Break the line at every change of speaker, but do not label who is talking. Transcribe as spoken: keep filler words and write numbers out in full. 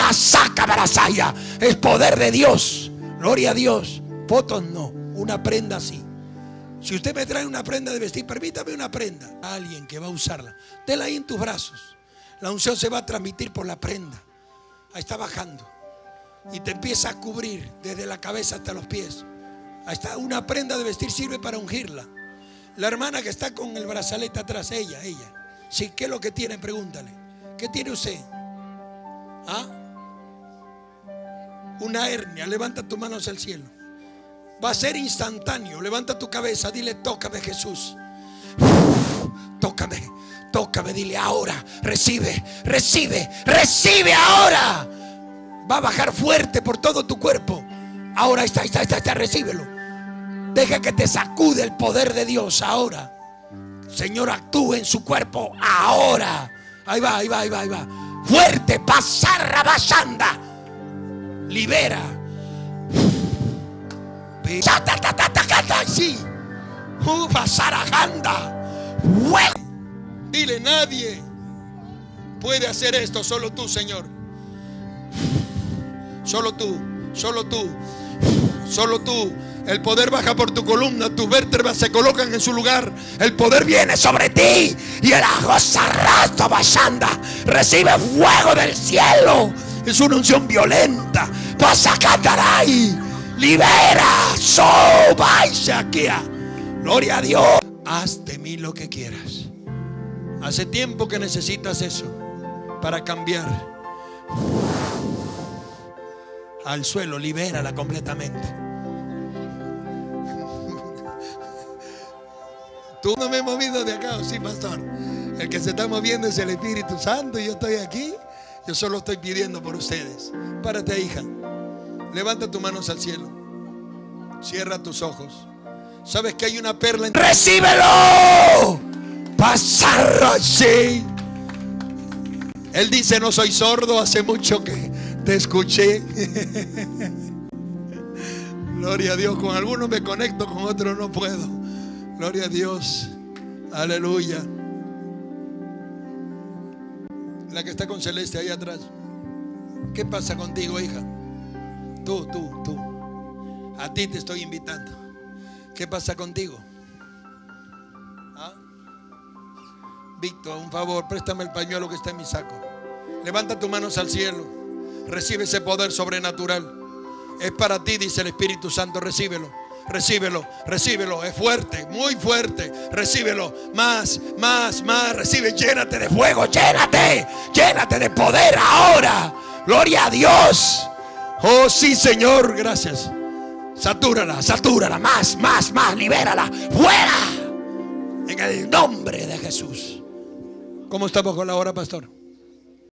saca barasaya. Es poder de Dios. Gloria a Dios. Fotos no, una prenda sí. Si usted me trae una prenda de vestir, permítame una prenda. Alguien que va a usarla, déla ahí en tus brazos. La unción se va a transmitir por la prenda. Ahí está bajando y te empieza a cubrir desde la cabeza hasta los pies. Ahí está, una prenda de vestir sirve para ungirla. La hermana que está con el brazalete atrás, ella, ella. Sí, ¿qué es lo que tiene? Pregúntale. ¿Qué tiene usted? ¿Ah? Una hernia. Levanta tus manos al cielo. Va a ser instantáneo. Levanta tu cabeza, dile: tócame, Jesús. Uf, tócame, tócame, dile ahora. Recibe, recibe, recibe ahora. Va a bajar fuerte por todo tu cuerpo. Ahora está, está, está, está, recíbelo. Deja que te sacude el poder de Dios ahora. Señor, actúe en su cuerpo ahora. Ahí va, ahí va, ahí va, ahí va. Fuerte, pasar rabasanda. Libera. Sí. Pasar aganda. Dile: nadie puede hacer esto, solo tú, Señor. Solo tú, solo tú, solo tú. El poder baja por tu columna, tus vértebras se colocan en su lugar. El poder viene sobre ti y el agosarrasto basanda. Recibe fuego del cielo. Es una unción violenta. Pasa cataray. Libera. Sobaisaquia. Gloria a Dios. Haz de mí lo que quieras. Hace tiempo que necesitas eso para cambiar. Al suelo, libérala completamente. Tú no me he movido de acá, sí, pastor. El que se está moviendo es el Espíritu Santo. Y yo estoy aquí. Yo solo estoy pidiendo por ustedes. Párate, hija. Levanta tus manos al cielo. Cierra tus ojos. ¿Sabes que hay una perla en... ¡Recíbelo! Pasarlo así. Él dice: no soy sordo, hace mucho que te escuché. Gloria a Dios. Con algunos me conecto, con otros no puedo. Gloria a Dios. Aleluya. La que está con Celeste ahí atrás. ¿Qué pasa contigo, hija? Tú, tú, tú. A ti te estoy invitando. ¿Qué pasa contigo? ¿Ah? Víctor, un favor, préstame el pañuelo que está en mi saco. Levanta tus manos al cielo. Recibe ese poder sobrenatural. Es para ti, dice el Espíritu Santo. Recíbelo. Recíbelo, recíbelo, es fuerte, muy fuerte. Recíbelo, más, más, más. Recibe, llénate de fuego, llénate, llénate de poder ahora. Gloria a Dios. Oh sí, Señor, gracias. Satúrala, satúrala, más, más, más. Libérala, fuera. En el nombre de Jesús. ¿Cómo estamos con la hora, pastor?